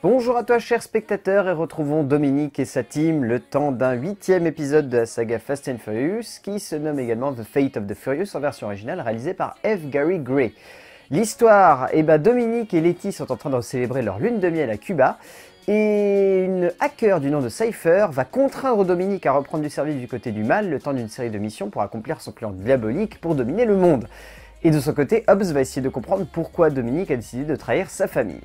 Bonjour à toi chers spectateurs et retrouvons Dominique et sa team le temps d'un 8e épisode de la saga Fast and Furious qui se nomme également The Fate of the Furious en version originale réalisée par F. Gary Gray. L'histoire, Dominique et Letty sont en train de célébrer leur lune de miel à Cuba et une hacker du nom de Cypher va contraindre Dominique à reprendre du service du côté du mal le temps d'une série de missions pour accomplir son plan diabolique pour dominer le monde. Et de son côté, Hobbs va essayer de comprendre pourquoi Dominique a décidé de trahir sa famille.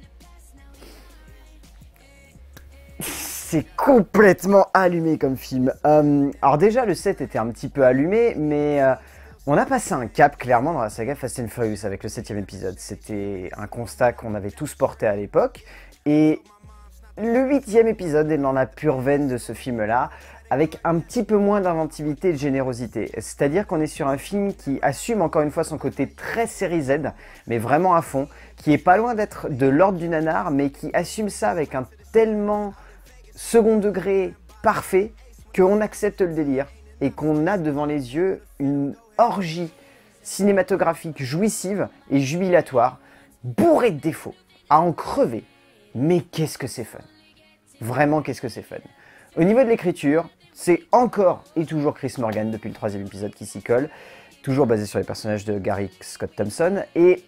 C'est complètement allumé comme film. Alors déjà, le set était un petit peu allumé, mais on a passé un cap clairement dans la saga Fast and Furious avec le 7e épisode. C'était un constat qu'on avait tous porté à l'époque. Et le 8e épisode est dans la pure veine de ce film-là, avec un petit peu moins d'inventivité et de générosité. C'est-à-dire qu'on est sur un film qui assume encore une fois son côté très série Z, mais vraiment à fond, qui est pas loin d'être de l'ordre du nanar, mais qui assume ça avec un tellement second degré parfait qu'on accepte le délire et qu'on a devant les yeux une orgie cinématographique jouissive et jubilatoire, bourrée de défauts, à en crever. Mais qu'est-ce que c'est fun! Vraiment, qu'est-ce que c'est fun! Au niveau de l'écriture, c'est encore et toujours Chris Morgan depuis le 3e épisode qui s'y colle, toujours basé sur les personnages de Gary Scott Thompson, et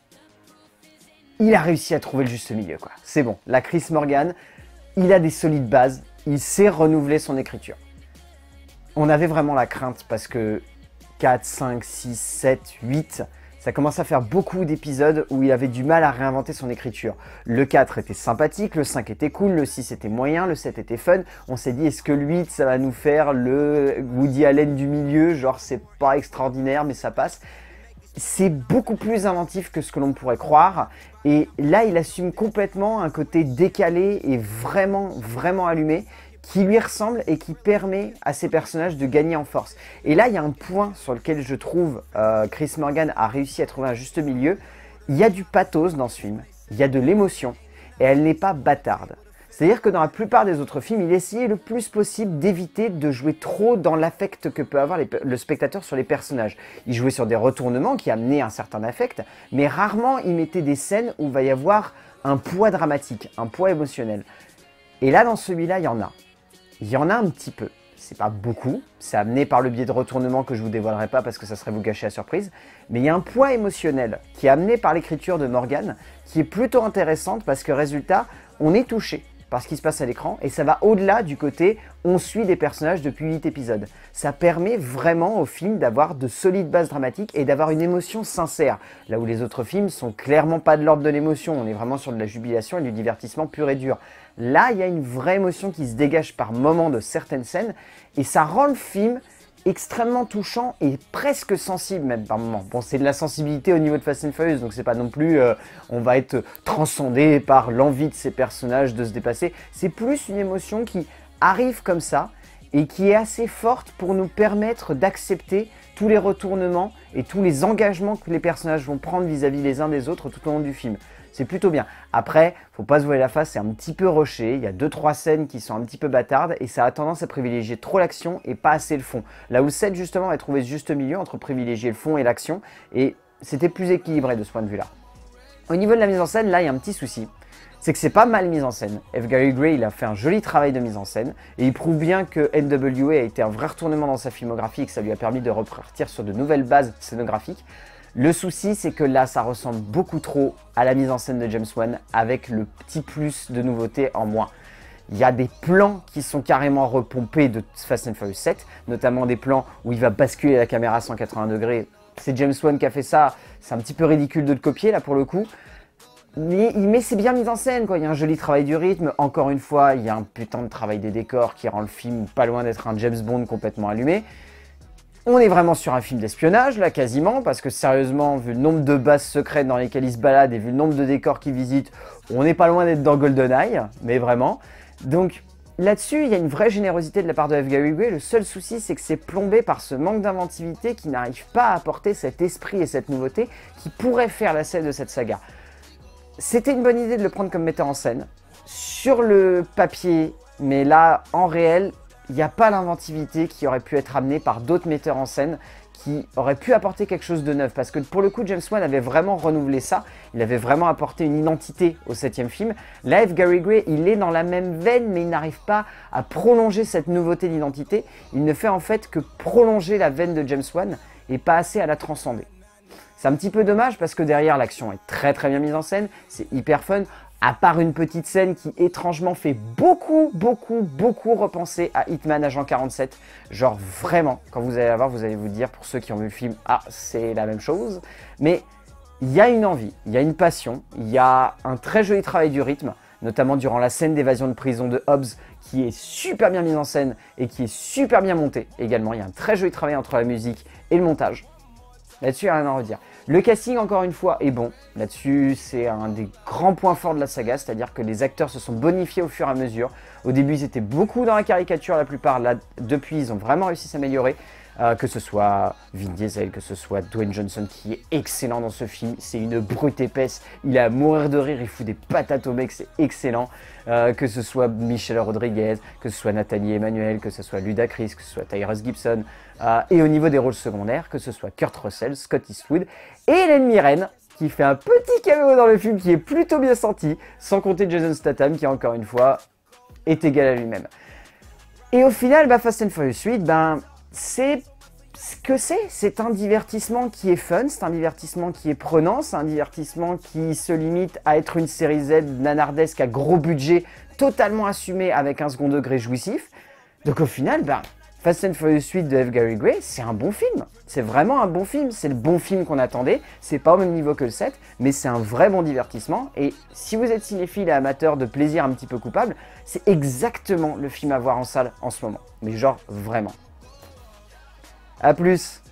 il a réussi à trouver le juste milieu, quoi. C'est bon, la Chris Morgan, il a des solides bases, il sait renouveler son écriture. On avait vraiment la crainte parce que 4, 5, 6, 7, 8, ça commence à faire beaucoup d'épisodes où il avait du mal à réinventer son écriture. Le 4 était sympathique, le 5 était cool, le 6 était moyen, le 7 était fun. On s'est dit, est-ce que le 8, ça va nous faire le Woody Allen du milieu, genre c'est pas extraordinaire mais ça passe. C'est beaucoup plus inventif que ce que l'on pourrait croire. Et là, il assume complètement un côté décalé et vraiment allumé qui lui ressemble et qui permet à ses personnages de gagner en force. Et là, il y a un point sur lequel je trouve Chris Morgan a réussi à trouver un juste milieu. Il y a du pathos dans ce film, il y a de l'émotion et elle n'est pas bâtarde. C'est-à-dire que dans la plupart des autres films, il essayait le plus possible d'éviter de jouer trop dans l'affect que peut avoir le spectateur sur les personnages. Il jouait sur des retournements qui amenaient un certain affect, mais rarement il mettait des scènes où il va y avoir un poids dramatique, un poids émotionnel. Et là, dans celui-là, il y en a. Il y en a un petit peu. C'est pas beaucoup, c'est amené par le biais de retournements que je vous dévoilerai pas parce que ça serait vous gâcher la surprise, mais il y a un poids émotionnel qui est amené par l'écriture de Morgan qui est plutôt intéressante parce que résultat, on est touché par ce qui se passe à l'écran, et ça va au-delà du côté on suit des personnages depuis 8 épisodes. Ça permet vraiment au film d'avoir de solides bases dramatiques et d'avoir une émotion sincère, là où les autres films sont clairement pas de l'ordre de l'émotion, on est vraiment sur de la jubilation et du divertissement pur et dur. Là, il y a une vraie émotion qui se dégage par moments de certaines scènes, et ça rend le film extrêmement touchant et presque sensible même par moments. Bon, c'est de la sensibilité au niveau de Fast and Furious, donc c'est pas non plus on va être transcendé par l'envie de ces personnages de se dépasser. C'est plus une émotion qui arrive comme ça et qui est assez forte pour nous permettre d'accepter tous les retournements et tous les engagements que les personnages vont prendre vis-à-vis les uns des autres tout au long du film. C'est plutôt bien. Après, faut pas se voiler la face, c'est un petit peu rushé. Il y a 2-3 scènes qui sont un petit peu bâtardes et ça a tendance à privilégier trop l'action et pas assez le fond. Là où le 7 justement va trouver ce juste milieu entre privilégier le fond et l'action, et c'était plus équilibré de ce point de vue-là. Au niveau de la mise en scène, là il y a un petit souci. C'est que c'est pas mal mis en scène. F. Gary Gray, il a fait un joli travail de mise en scène et il prouve bien que NWA a été un vrai retournement dans sa filmographie et que ça lui a permis de repartir sur de nouvelles bases scénographiques. Le souci, c'est que là, ça ressemble beaucoup trop à la mise en scène de James Wan avec le petit plus de nouveauté en moins. Il y a des plans qui sont carrément repompés de Fast and Furious 7, notamment des plans où il va basculer la caméra à 180 degrés. C'est James Wan qui a fait ça, c'est un petit peu ridicule de le copier là pour le coup. Mais c'est bien mis en scène, quoi. Il y a un joli travail du rythme. Encore une fois, il y a un putain de travail des décors qui rend le film pas loin d'être un James Bond complètement allumé. On est vraiment sur un film d'espionnage, là, quasiment, parce que sérieusement, vu le nombre de bases secrètes dans lesquelles il se balade et vu le nombre de décors qu'il visite, on n'est pas loin d'être dans GoldenEye, mais vraiment. Donc là-dessus, il y a une vraie générosité de la part de F. Gary Gray. Le seul souci, c'est que c'est plombé par ce manque d'inventivité qui n'arrive pas à apporter cet esprit et cette nouveauté qui pourrait faire la selle de cette saga. C'était une bonne idée de le prendre comme metteur en scène, sur le papier, mais là, en réel, il n'y a pas l'inventivité qui aurait pu être amenée par d'autres metteurs en scène qui aurait pu apporter quelque chose de neuf. Parce que pour le coup, James Wan avait vraiment renouvelé ça. Il avait vraiment apporté une identité au 7e film. Là, F. Gary Gray, il est dans la même veine, mais il n'arrive pas à prolonger cette nouveauté d'identité. Il ne fait en fait que prolonger la veine de James Wan et pas assez à la transcender. C'est un petit peu dommage parce que derrière, l'action est très bien mise en scène. C'est hyper fun. À part une petite scène qui étrangement fait beaucoup repenser à Hitman Agent 47. Genre vraiment, quand vous allez la voir, vous allez vous dire, pour ceux qui ont vu le film, ah, c'est la même chose. Mais il y a une envie, il y a une passion, il y a un très joli travail du rythme, notamment durant la scène d'évasion de prison de Hobbs, qui est super bien mise en scène et qui est super bien montée également. Il y a un très joli travail entre la musique et le montage. Là-dessus, il n'y a rien à redire. Le casting, encore une fois, est bon. Là-dessus, c'est un des grands points forts de la saga, c'est-à-dire que les acteurs se sont bonifiés au fur et à mesure. Au début, ils étaient beaucoup dans la caricature, la plupart. Là, depuis, ils ont vraiment réussi à s'améliorer. Que ce soit Vin Diesel, que ce soit Dwayne Johnson, qui est excellent dans ce film. C'est une brute épaisse. Il est à mourir de rire, il fout des patates au mec, c'est excellent. Que ce soit Michelle Rodriguez, que ce soit Nathalie Emmanuel, que ce soit Ludacris, que ce soit Tyrese Gibson. Et au niveau des rôles secondaires, que ce soit Kurt Russell, Scott Eastwood et Hélène Mirren, qui fait un petit caméo dans le film qui est plutôt bien senti, sans compter Jason Statham, qui encore une fois est égal à lui-même. Et au final, Fast and Furious 8, c'est ce que c'est un divertissement qui est fun, c'est un divertissement qui est prenant, c'est un divertissement qui se limite à être une série Z nanardesque à gros budget, totalement assumé avec un second degré jouissif. Donc au final, Fast and Furious 8 de F. Gary Gray, c'est un bon film. C'est vraiment un bon film. C'est le bon film qu'on attendait. C'est pas au même niveau que le 7, mais c'est un vrai bon divertissement. Et si vous êtes cinéphile et amateur de plaisir un petit peu coupable, c'est exactement le film à voir en salle en ce moment. Mais genre vraiment. A plus.